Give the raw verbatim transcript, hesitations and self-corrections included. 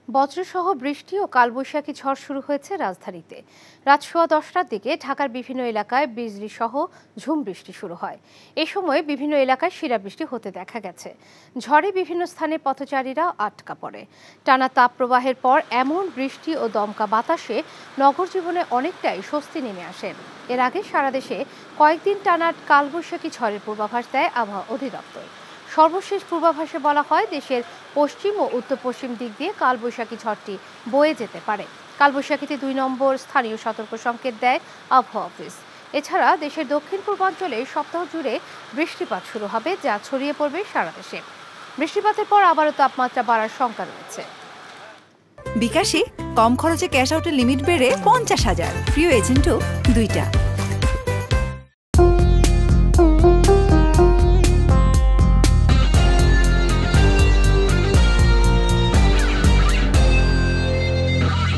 বজ্রসহ বৃষ্টি ও কালবৈশাখী ঝড় শুরু হয়েছে রাজধানীতে। রাত সোয়া দশটার দিকে ঢাকার বিভিন্ন এলাকায় বিজলি সহ ঝুম বৃষ্টি শুরু হয়। এ সময় বিভিন্ন এলাকায় শিলাবৃষ্টি হতে দেখা গেছে। ঝড়ে বিভিন্ন স্থানে পথচারীরা আটকা পড়ে। টানা তাপপ্রবাহের পর এমন বৃষ্টি ও দমকা বাতাসে নগর জীবনে অনেকটাই স্বস্তি নেমে আসে। এর আগে সারা দেশে কয়েকদিন টানা কালবৈশাখী ঝড়ের পূর্বাভাস দেয় আবহাওয়া অধিদপ্তর। সর্বশেষ পূর্বাভাসে বলা হয়, দেশের পশ্চিম ও উত্তর পশ্চিম দিক দিয়ে কালবৈশাখী ঝড়টি বয়ে যেতে পারে। কালবৈশাখীতে দুই নম্বর স্থানীয় সতর্ক সংকেত দেয় আবহাওয়া অফিস। এছাড়া দেশের দক্ষিণ পূর্বাঞ্চলে সপ্তাহ জুড়ে বৃষ্টিপাত শুরু হবে, যা ছড়িয়ে পড়বে সারা দেশে। বৃষ্টিপাতের পর আবারও তাপমাত্রা বাড়ার শঙ্কা রয়েছে। বিকাশে কম খরচে ক্যাশ আউটের লিমিট বেড়ে পঞ্চাশ হাজার, প্রিয় এজেন্টও দুইটা।